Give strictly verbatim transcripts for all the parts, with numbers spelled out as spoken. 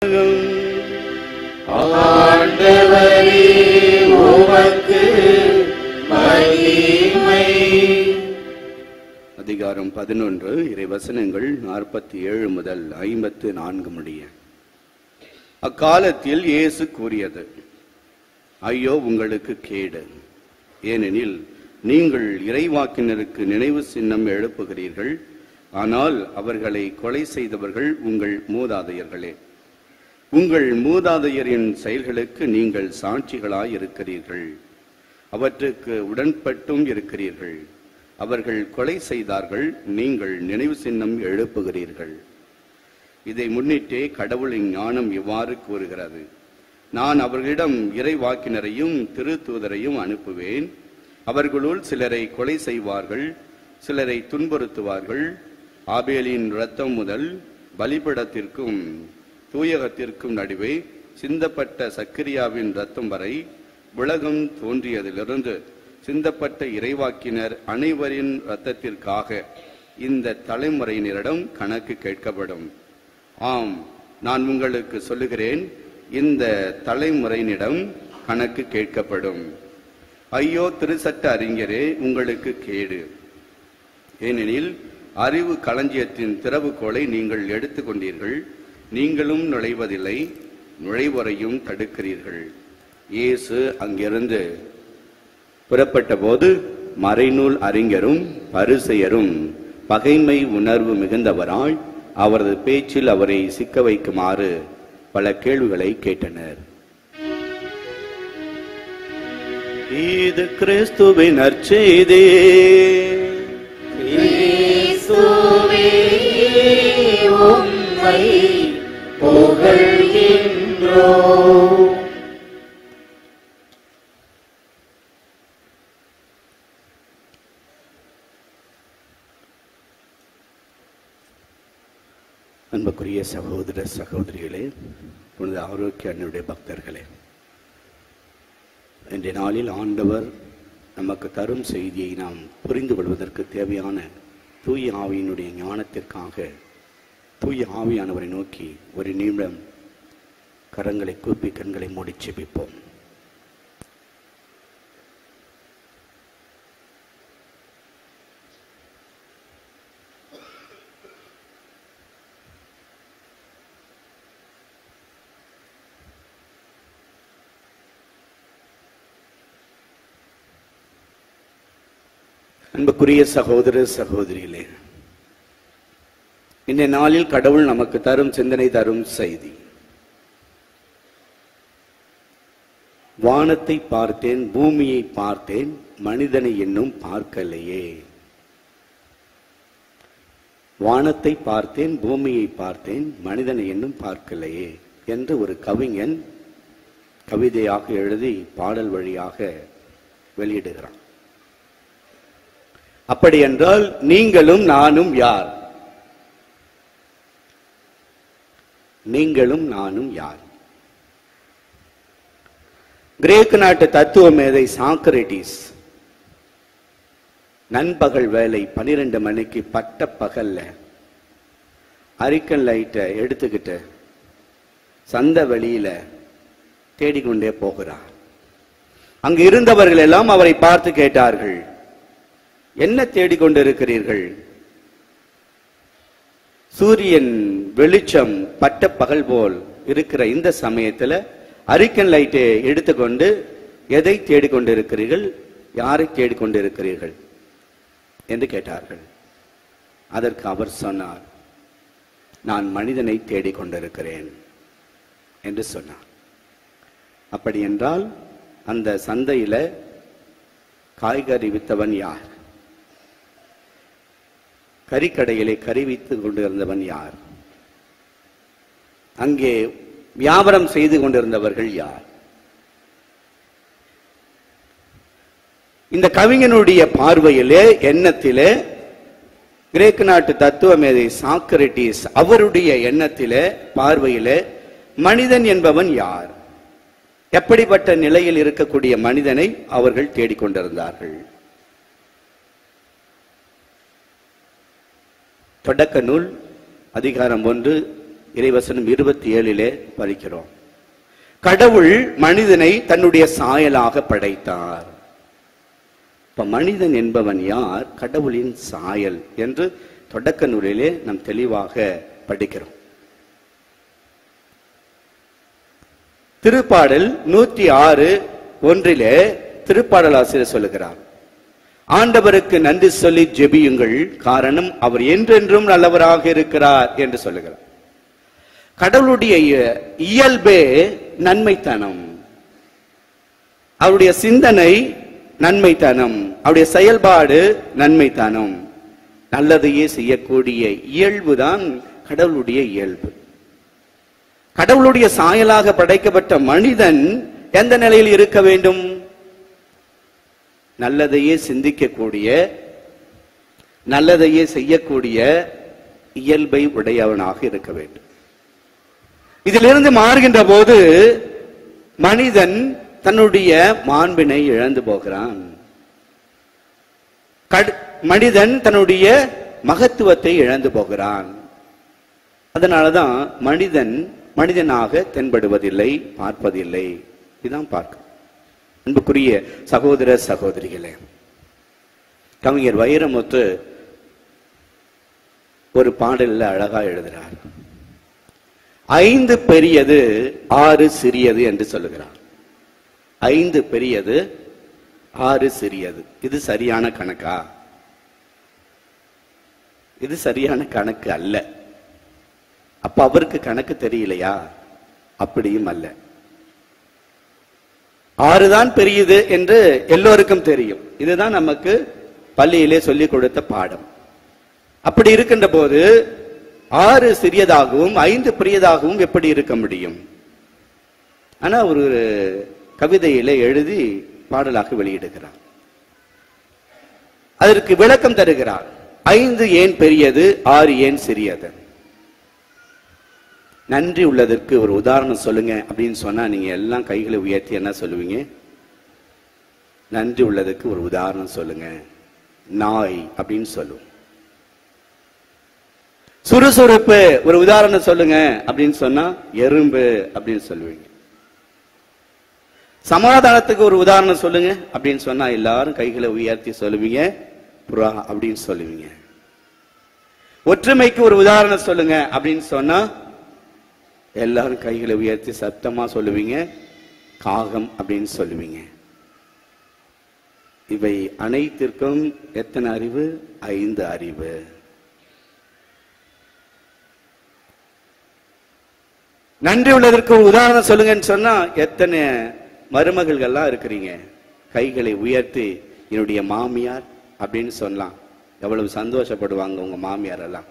ஆண்டவரே உமக்கு மகிமை. அதிகாரம் பதினொன்று, இறைவசனங்கள் நாற்பத்தி ஏழு முதல் ஐம்பத்து நான்கு முடிய. அக்காலத்தில் இயேசு கூறியது, ஐயோ உங்களுக்கு கேடு, ஏனெனில் நீங்கள் இறைவாக்கினருக்கு நினைவு சின்னம் எழுப்புகிறீர்கள், ஆனால் அவர்களை கொலை செய்தவர்கள் உங்கள் மூதாதையர்களே. உங்கள் மூதாதையரின் செயல்களுக்கு நீங்கள் சாட்சிகளாய் இருக்கிறீர்கள், அவற்றுக்கு உடன்பட்டும் இருக்கிறீர்கள். அவர்கள் கொலை செய்தார்கள், நீங்கள் நினைவு சின்னம் எழுப்புகிறீர்கள். இதை முன்னிட்டே கடவுளின் ஞானம் இவ்வாறு கூறுகிறது, நான் அவர்களிடம் இறைவாக்கினரையும் திருத்தூதரையும் அனுப்புவேன். அவர்களுள் சிலரை கொலை செய்வார்கள், சிலரை துன்புறுத்துவார்கள். ஆபேலின் இரத்தம் முதல் பலிபீடத்திற்கும் தூயகத்திற்கும் நடுவே சிந்தப்பட்ட சக்கரியாவின் இரத்தம் வரை உலகம் தோன்றியதிலிருந்து சிந்தப்பட்ட இறைவாக்கினர் அனைவரின் இரத்தத்திற்காக இந்த தலைமுறையினரிடம் கணக்கு கேட்கப்படும். ஆம், நான் உங்களுக்கு சொல்லுகிறேன், இந்த தலைமுறையினிடம் கணக்கு கேட்கப்படும். ஐயோ திருச்சட்ட அறிஞரே, உங்களுக்கு கேடு, ஏனெனில் அறிவு களஞ்சியத்தின் திறவுகோலை நீங்கள் எடுத்து கொண்டீர்கள், நீங்களும் நுழைவதில்லை, நுழைவரையும் தடுக்கிறீர்கள். இயேசு அங்கிருந்து புறப்பட்ட போது மறைநூல் அறிஞரும் பரிசேயரும் பகைமை உணர்வு மிகுந்தவராய் அவரது பேச்சில் அவரை சிக்க வைக்குமாறு பல கேள்விகளை கேட்டனர். இது கிறிஸ்துவின் நற்செய்தி. கிறிஸ்துவே உம்மை புகழ்கின்றோம். அன்புக்குரிய சகோதர சகோதரிகளே, புனித ஆரோக்கிய அன்னையுடைய பக்தர்களே, இன்றைய நாளில் ஆண்டவர் நமக்கு தரும் செய்தியை நாம் புரிந்து கொள்வதற்கு தேவையான தூய ஆவியினுடைய ஞானத்திற்காக தூய ஆவியானவரை நோக்கி ஒரு நிமிடம் கரங்களை கூப்பி கண்களை மூடி செபிப்போம். அன்புக்குரிய சகோதர சகோதரிகளே, இந்த நாளில் கடவுள் நமக்கு தரும் சிந்தனை தரும் செய்தி, வானத்தை பார்த்தேன், பூமியை பார்த்தேன், மனிதனை இன்னும் பார்க்கலையே. வானத்தை பார்த்தேன், பூமியை பார்த்தேன், மனிதனை இன்னும் பார்க்கலையே என்று ஒரு கவிஞன் கவிதையாக எழுதி பாடல் வழியாக வெளியிடுகிறான். அப்படி என்றால் நீங்களும் நானும் யார்? நீங்களும் நானும் யார்? கிரேக்க நாட்டு தத்துவ மேதை சாக்ரட்டிஸ் நண்பகல் வேலை பனிரெண்டு மணிக்கு பட்ட பகல்ல அரிக்கன் லைட்டை எடுத்துக்கிட்டு சந்த வெளியில தேடிக்கொண்டே போகிறார். அங்கு இருந்தவர்கள் எல்லாம் அவரை பார்த்து கேட்டார்கள், என்ன தேடிக்கொண்டிருக்கிறீர்கள்? சூரியன் வெளிச்சம் பட்ட பகல் போல் இருக்கிற இந்த சமயத்துல அரிக்கன் லைட்டை எடுத்துக்கொண்டு எதை தேடிக்கொண்டிருக்கிறீர்கள்? யாரை தேடிக்கொண்டிருக்கிறீர்கள் என்று கேட்டார்கள். அதற்கு அவர் சொன்னார், நான் மனிதனை தேடிக்கொண்டிருக்கிறேன் என்று சொன்னார். அப்படி என்றால் அந்த சந்தையில காய்கறி வித்தவன் யார்? கறிக்கடையிலே கறி வைத்துக் கொண்டிருந்தவன் யார்? அங்கே வியாபாரம் செய்து கொண்டிருந்தவர்கள் யார்? இந்த கவிஞனுடைய பார்வையிலே, எண்ணத்திலே, கிரேக்க நாட்டு தத்துவ மேதை சாக்ரட்டிஸ் அவருடைய எண்ணத்திலே, பார்வையிலே, மனிதன் என்பவன் யார்? எப்படிப்பட்ட நிலையில் இருக்கக்கூடிய மனிதனை அவர்கள் தேடிக்கொண்டிருந்தார்கள். தொடக்க நூல் அதிகாரம் ஒன்று இறைவசனம் இருபத்தி ஏழிலே படிக்கிறோம். கடவுள் மனிதனை தன்னுடைய சாயலாக படைத்தார். இப்ப மனிதன் என்பவன் யார்? கடவுளின் சாயல் என்று தொடக்க நூலிலே நாம் தெளிவாக படிக்கிறோம். திருப்பாடல் நூற்றி ஆறு ஒன்றிலே திருப்பாடல் ஆசிரியர் சொல்லுகிறார், ஆண்டவருக்கு நன்றி சொல்லி ஜெபியுங்கள், காரணம் அவர் என்றென்றும் நல்லவராக இருக்கிறார் என்று சொல்லுகிறார். கடவுளுடைய இயல்பே நன்மைத்தனம், அவருடைய சிந்தனை நன்மைத்தனம், அவருடைய செயல்பாடு நன்மைத்தனம், நல்லதையே செய்யக்கூடிய இயல்புதான் கடவுளுடைய இயல்பு. கடவுளுடைய சாயலாக படைக்கப்பட்ட மனிதன் எந்த நிலையில் இருக்க வேண்டும்? நல்லதையே சிந்திக்கக்கூடிய, நல்லதையே செய்யக்கூடிய இயல்பை உடையவனாக இருக்க வேண்டும். இதிலிருந்து மாறுகின்ற போது மனிதன் தன்னுடைய மாண்பினை இழந்து போகிறான். மனிதன் தன்னுடைய மகத்துவத்தை இழந்து போகிறான். அதனாலதான் மனிதன் மனிதனாக தென்படுவதில்லை, பார்ப்பதில்லை. இதுதான் பார்க்க. அன்புக்குரிய சகோதர சகோதரிகளே, கவிஞர் வைரமுத்து ஒரு பாடல்ல அழகா எழுதுகிறார். ஐந்து பெரியது ஆறு சிறியது என்று சொல்லுகிறார். ஐந்து பெரியது ஆறு சிறியது. இது சரியான கணக்கா? இது சரியான கணக்கு அல்ல. அப்ப அவருக்கு கணக்கு தெரியலையா? அப்படியும் அல்ல. ஆறுதான் பெரியது என்று எல்லோருக்கும் தெரியும். இதுதான் நமக்கு பள்ளியிலே சொல்லிக் கொடுத்த பாடம். அப்படி இருக்கின்ற போது ஆறு சிறியதாகவும் ஐந்து பெரியதாகவும் எப்படி இருக்க முடியும்? ஆனா ஒரு கவிதையிலே எழுதி பாடலாக வெளியிடுகிறார். அதற்கு விளக்கம் தருகிறார். ஐந்து ஏன் பெரியது, ஆறு ஏன் சிறியது? நன்றி உள்ளதற்கு ஒரு உதாரணம் சொல்லுங்க அப்படின்னு சொன்னா நீங்க எல்லாம் கைகளை உயர்த்தி என்ன சொல்லுவீங்க? நன்றி உள்ளதுக்கு ஒரு உதாரணம் சொல்லுங்க. நாய் அப்படின்னு சொல்லுவோம். சுறுசுறுப்பு ஒரு உதாரணம் சொல்லுங்க அப்படின்னு சொன்னா எறும்பு அப்படின்னு சொல்லுவீங்க. சமாதானத்துக்கு ஒரு உதாரணம் சொல்லுங்க அப்படின்னு சொன்னா எல்லாரும் கைகளை உயர்த்தி சொல்லுவீங்க, புறா அப்படின்னு சொல்லுவீங்க. ஒற்றுமைக்கு ஒரு உதாரணம் சொல்லுங்க அப்படின்னு சொன்னா எல்லாரும் கைகளை உயர்த்தி சத்தமா சொல்லுவீங்க, காகம் அப்படின்னு சொல்லுவீங்க. இவை அனைத்திற்கும் எத்தனை அறிவு? ஐந்து அறிவு. நன்றி உள்ளதற்கு ஒரு உதாரணம் சொல்லுங்கன்னு சொன்னா எத்தனை மருமகள்கள்லாம் இருக்கிறீங்க? கைகளை உயர்த்தி என்னுடைய மாமியார் அப்படின்னு சொல்லலாம். எவ்வளவு சந்தோஷப்படுவாங்க உங்க மாமியார் எல்லாம்.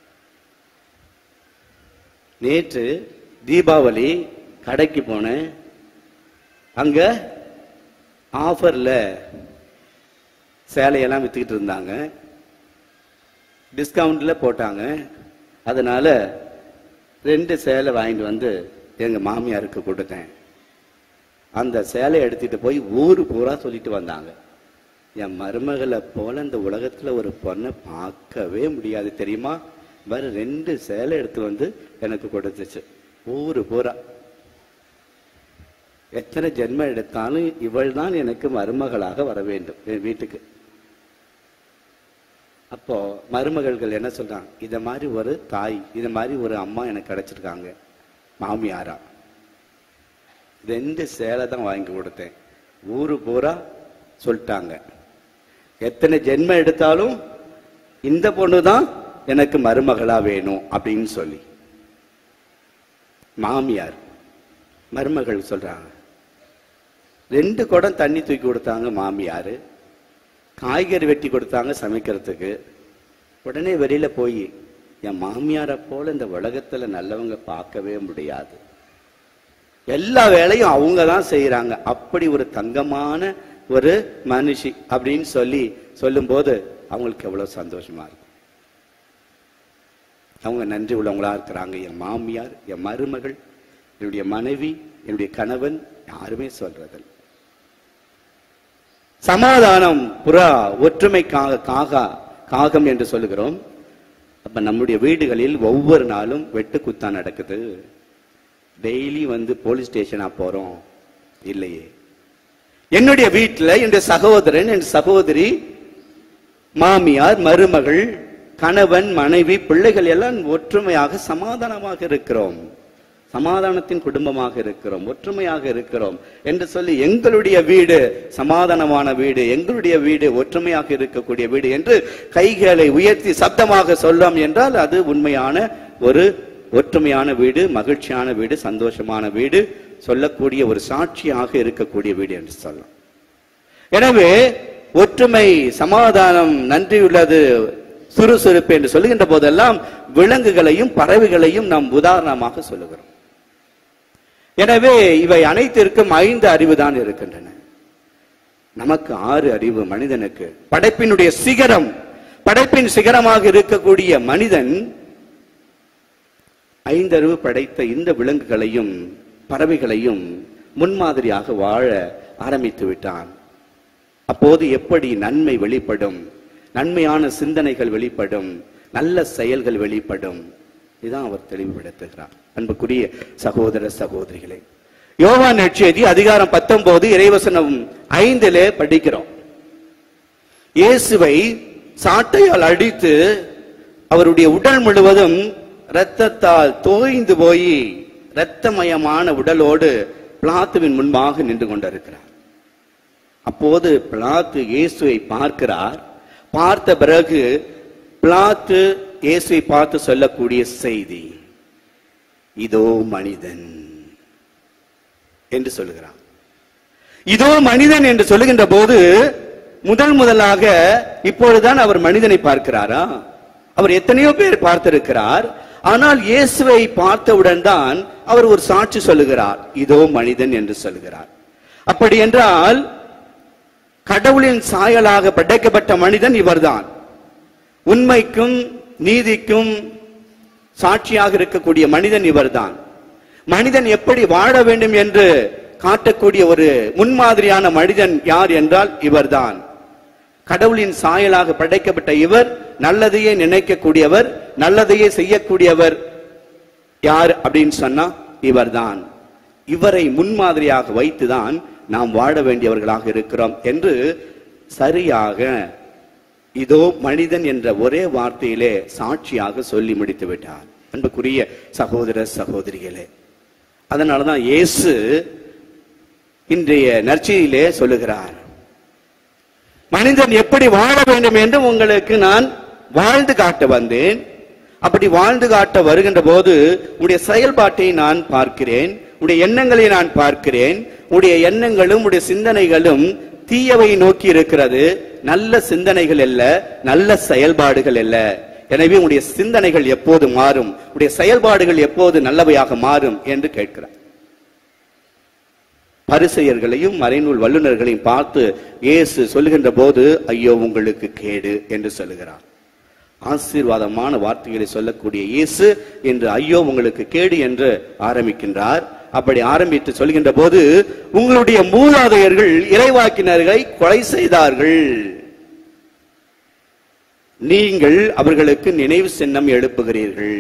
நேற்று தீபாவளி கடைக்கு போனேன். அங்க ஆஃபர்ல சேலையெல்லாம் வித்துக்கிட்டு இருந்தாங்க, டிஸ்கவுண்ட்ல போட்டாங்க. அதனால ரெண்டு சேலை வாங்கிட்டு வந்து எங்க மாமியாருக்கு கொடுத்தேன். அந்த சேலையை எடுத்துட்டு போய் ஊரு பூரா சொல்லிட்டு வந்தாங்க, என் மருமகளை போல இந்த உலகத்துல ஒரு பொண்ணை பார்க்கவே முடியாது தெரியுமா, வேற ரெண்டு சேலை எடுத்து வந்து எனக்கு கொடுத்துச்சு ஊரு பூரா. எத்தனை ஜென்மம் எடுத்தாலும் இவள் தான் எனக்கு மருமகளாக வர வேண்டும் என் வீட்டுக்கு. அப்போ மருமகள்கள் என்ன சொல்றாங்க, இத மாதிரி ஒரு தாய், இத மாதிரி ஒரு அம்மா எனக்கு கிடைச்சிருக்காங்க மாமியாரா. ரெண்டு சேலை தான் வாங்கி கொடுத்தேன், ஊரு பூரா சொல்லிட்டாங்க. எத்தனை ஜென்மம் எடுத்தாலும் இந்த பொண்ணுதான் எனக்கு மருமகளா வேணும் அப்படின்னு சொல்லி மாமியார் மருமகள் சொல்றாங்க. ரெண்டு குடம் தண்ணி தூக்கி கொடுத்தாங்க மாமியாரு, காய்கறி வெட்டி கொடுத்தாங்க சமைக்கிறதுக்கு. உடனே வெளியில போய் என் மாமியாரை போல இந்த உலகத்துல நல்லவங்க பார்க்கவே முடியாது, எல்லா வேலையும் அவங்க தான் செய்யறாங்க, அப்படி ஒரு தங்கமான ஒரு மனுஷி அப்படின்னு சொல்லி சொல்லும் போது அவங்களுக்கு எவ்வளவு சந்தோஷமா இருக்கும். அவங்க நன்றி உள்ளவங்களா இருக்கிறாங்க. என் மாமியார், என் மருமகள், என்னுடைய மனைவி, என்னுடைய கணவன், யாருமே சொல்றதில்லை. சமாதானம் புறா, ஒற்றுமைக்காக காகா காகம் என்று சொல்லுகிறோம். அப்ப நம்முடைய வீடுகளில் ஒவ்வொரு நாளும் வெட்டு குத்தா நடக்குது. டெய்லி வந்து போலீஸ் ஸ்டேஷனா போறோம் இல்லையே. என்னுடைய வீட்டில் என்னுடைய சகோதரன், என் சகோதரி, மாமியார், மருமகள், கணவன், மனைவி, பிள்ளைகள் எல்லாம் ஒற்றுமையாக சமாதானமாக இருக்கிறோம். சமாதானத்தின் குடும்பமாக இருக்கிறோம், ஒற்றுமையாக இருக்கிறோம் என்று சொல்லி எங்களுடைய வீடு சமாதானமான வீடு, எங்களுடைய வீடு ஒற்றுமையாக இருக்கக்கூடிய வீடு என்று கைகளை உயர்த்தி சப்தமாக சொல்லலாம் என்றால் அது உண்மையான ஒரு ஒற்றுமையான வீடு, மகிழ்ச்சியான வீடு, சந்தோஷமான வீடு, சொல்லக்கூடிய ஒரு சாட்சியாக இருக்கக்கூடிய வீடு என்று சொல்லலாம். எனவே ஒற்றுமை, சமாதானம், நன்றி உள்ளது, சுறுசுறுப்பு என்று சொல்லுகின்ற போதெல்லாம் விலங்குகளையும் பறவைகளையும் நாம் உதாரணமாக சொல்லுகிறோம். எனவே இவை அனைத்திற்கும் ஐந்து அறிவு தான் இருக்கின்றன. நமக்கு ஆறு அறிவு மனிதனுக்கு. படைப்பினுடைய சிகரம், படைப்பின் சிகரமாக இருக்கக்கூடிய மனிதன் ஐந்தறிவு படைத்த இந்த விலங்குகளையும் பறவைகளையும் முன்மாதிரியாக வாழ ஆரம்பித்து விட்டான். அப்போது எப்படி நன்மை வெளிப்படும், நன்மையான சிந்தனைகள் வெளிப்படும், நல்ல செயல்கள் வெளிப்படும், இதுதான் அவர் தெளிவுபடுத்துகிறார். அன்புக்குரிய சகோதர சகோதரிகளே, யோவான் நற்செய்தி அதிகாரம் பத்தொன்பது இறைவசனம் ஐந்திலே படிக்கிறோம். இயேசுவை சாட்டையால் அடித்து அவருடைய உடல் முழுவதும் இரத்தத்தால் தோய்ந்து போய் இரத்தமயமான உடலோடு பிலாத்துவின் முன்பாக நின்று கொண்டிருக்கிறார். அப்போது பிலாத்து இயேசுவை பார்க்கிறார். பார்த்த பிறகு பிலாத்து இயேசுவை பார்த்து சொல்லக்கூடிய செய்தி, இதோ மனிதன் என்று சொல்லுகிறார். இதோ மனிதன் என்று சொல்லுகின்ற போது முதல் முதலாக இப்பொழுதுதான் அவர் மனிதனை பார்க்கிறாரா? அவர் எத்தனையோ பேர் பார்த்திருக்கிறார். ஆனால் இயேசுவை பார்த்தவுடன் தான் அவர் ஒரு சாட்சி சொல்லுகிறார், இதோ மனிதன் என்று சொல்லுகிறார். அப்படி என்றால் கடவுளின் சாயலாக படைக்கப்பட்ட மனிதன் இவர்தான். உண்மைக்கும் நீதிக்கும் சாட்சியாக இருக்கக்கூடிய மனிதன் இவர்தான். மனிதன் எப்படி வாழ வேண்டும் என்று காட்டக்கூடிய ஒரு முன்மாதிரியான மனிதன் யார் என்றால் இவர்தான். கடவுளின் சாயலாக படைக்கப்பட்ட இவர் நல்லதையே நினைக்கக்கூடியவர், நல்லதையே செய்யக்கூடியவர். யார் அப்படின்னு சொன்னா இவர்தான். இவரை முன்மாதிரியாக வைத்துதான் நாம் வாழ வேண்டியவர்களாக இருக்கிறோம் என்று சரியாக இதோ மனிதன் என்ற ஒரே வார்த்தையிலே சாட்சியாக சொல்லி முடித்து விட்டார். அன்புக்குரிய சகோதர சகோதரிகளே, அதனாலதான் இயேசு இன்றைய நற்செய்தியிலே சொல்லுகிறார், மனிதன் எப்படி வாழ வேண்டும் என்று உங்களுக்கு நான் வாழ்ந்து காட்ட வந்தேன். அப்படி வாழ்ந்து காட்ட வருகின்ற போது உடைய செயல்பாட்டை நான் பார்க்கிறேன், உடைய எண்ணங்களை நான் பார்க்கிறேன். உடைய எண்ணங்களும் உடைய சிந்தனைகளும் தீயவை நோக்கி இருக்கிறது, நல்ல சிந்தனைகள் அல்ல, நல்ல செயல்பாடுகள் அல்ல. எனவே உடைய சிந்தனைகள் எப்போது மாறும், உடைய செயல்பாடுகள் எப்போது நல்லவையாக மாறும் என்று கேட்கிறார். பரிசேயர்களையும் மறைநூல் வல்லுநர்களையும் பார்த்து இயேசு சொல்லுகின்ற போது ஐயோ உங்களுக்கு கேடு என்று சொல்லுகிறார். ஆசீர்வாதமான வார்த்தைகளை சொல்லக்கூடிய இயேசு இன்று ஐயோ உங்களுக்கு கேடு என்று ஆரம்பிக்கின்றார். அப்படி ஆரம்பித்து சொல்கின்ற போது, உங்களுடைய மூதாதையர்கள் இறைவாக்கினர்களை கொலை செய்தார்கள், நீங்கள் அவர்களுக்கு நினைவு சின்னம் எழுப்புகிறீர்கள்.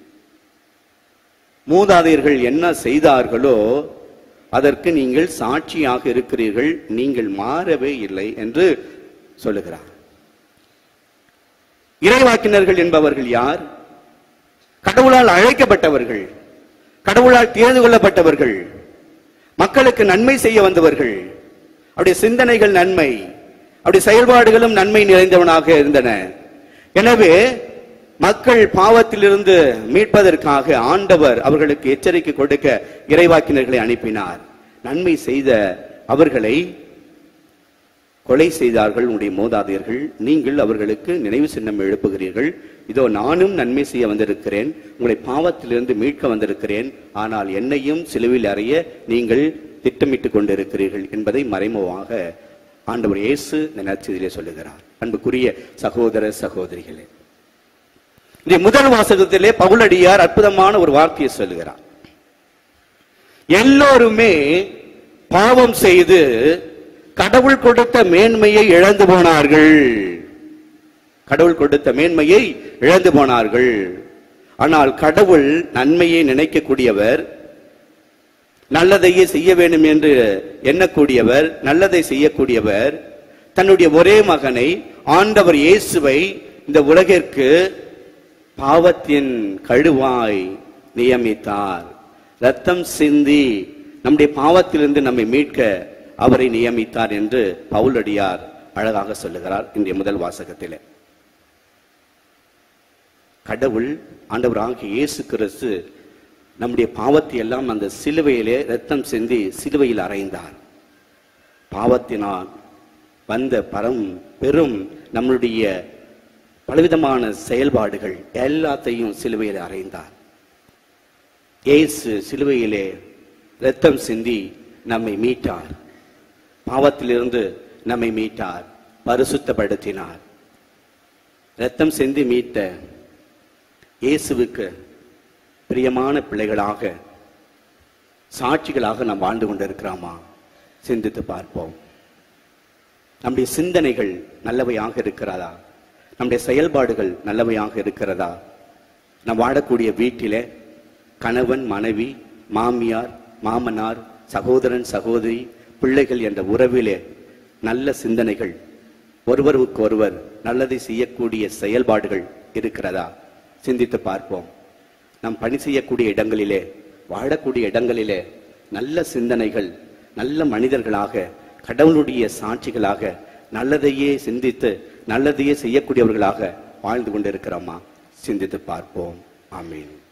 மூதாதையர்கள் என்ன செய்தார்களோ அதற்கு நீங்கள் சாட்சியாக இருக்கிறீர்கள், நீங்கள் மாறவே இல்லை என்று சொல்லுகிறார். இறைவாக்கினர்கள் என்பவர்கள் யார்? கடவுளால் அழைக்கப்பட்டவர்கள், கடவுளால் தேர்ந்து கொள்ளப்பட்டவர்கள், மக்களுக்கு நன்மை செய்ய வந்தவர்கள். அவருடைய சிந்தனைகள் நன்மை, அவருடைய செயல்பாடுகளும் நன்மை நிறைந்தவனாக இருந்தன. எனவே மக்கள் பாவத்திலிருந்து மீட்பதற்காக ஆண்டவர் அவர்களுக்கு எச்சரிக்கை கொடுக்க இறைவாக்கினர்களை அனுப்பினார். நன்மை செய்த அவர்களை கொலை செய்தார்கள் உடைய மூதாதையர்கள், நீங்கள் அவர்களுக்கு நினைவு சின்னம் எழுப்புகிறீர்கள். இதோ நானும் நன்மை செய்ய வந்திருக்கிறேன், உங்களை பாவத்திலிருந்து மீட்க வந்திருக்கிறேன், ஆனால் என்னையும் சிலுவையில் அறைய நீங்கள் திட்டமிட்டுக் கொண்டிருக்கிறீர்கள் என்பதை மறைமுகமாக ஆண்டவர் இயேசு இந்த நற்செய்தியிலே சொல்லுகிறார். அன்புக்குரிய சகோதர சகோதரிகளே, இந்த முதல் வாசகத்திலே பவுலடியார் அற்புதமான ஒரு வார்த்தையை சொல்லுகிறார். எல்லோருமே பாவம் செய்து கடவுள் கொடுத்த மேன்மையை இழந்து போனார்கள். கடவுள் கொடுத்த மேன்மையை இழந்து போனார்கள். ஆனால் கடவுள் நன்மையை நினைக்கக்கூடியவர், நல்லதையே செய்ய வேண்டும் என்று எண்ணக்கூடியவர், நல்லதை செய்யக்கூடியவர். தன்னுடைய ஒரே மகனை ஆண்டவர் இயேசுவை இந்த உலகிற்கு பாவத்தின் கழுவாய் நியமித்தார். ரத்தம் சிந்தி நம்முடைய பாவத்திலிருந்து நம்மை மீட்க அவரை நியமித்தார் என்று பவுலடியார் அழகாக சொல்லுகிறார் இன்றைய முதல் வாசகத்திலே. கடவுள் ஆண்டவராகிய இயேசு கிறிஸ்து நம்முடைய பாவத்தை எல்லாம் அந்த சிலுவையிலே ரத்தம் சிந்தி சிலுவையில் அறைந்தார். பாவத்தினால் வந்த பரம் பெரும் நம்மளுடைய பலவிதமான செயல்பாடுகள் எல்லாத்தையும் சிலுவையில் அறைந்தார். இயேசு சிலுவையிலே இரத்தம் சிந்தி நம்மை மீட்டார். பாவத்திலிருந்து நம்மை மீட்டார், பரிசுத்தப்படுத்தினார். இரத்தம் சிந்தி மீட்ட இயேசுவுக்கு பிரியமான பிள்ளைகளாக, சாட்சிகளாக நாம் வாழ்ந்து கொண்டிருக்கிறோமா? சிந்தித்து பார்ப்போம். நம்முடைய சிந்தனைகள் நல்லவையாக இருக்கிறதா? நம்முடைய செயல்பாடுகள் நல்லவையாக இருக்கிறதா? நாம் வாழக்கூடிய வீட்டிலே கணவன் மனைவி, மாமியார் மாமனார், சகோதரன் சகோதரி, பிள்ளைகள் என்ற உறவிலே நல்ல சிந்தனைகள், ஒருவருக்கு ஒருவர் நல்லதை செய்யக்கூடிய செயல்பாடுகள் இருக்கிறதா? சிந்தித்து பார்ப்போம். நாம் பணி செய்யக்கூடிய இடங்களிலே, வாழக்கூடிய இடங்களிலே நல்ல சிந்தனைகள், நல்ல மனிதர்களாக, கடவுளுடைய சாட்சிகளாக, நல்லதையே சிந்தித்து நல்லதையே செய்யக்கூடியவர்களாக வாழ்ந்து கொண்டிருக்கிறோமா? சிந்தித்து பார்ப்போம். ஆமீன்.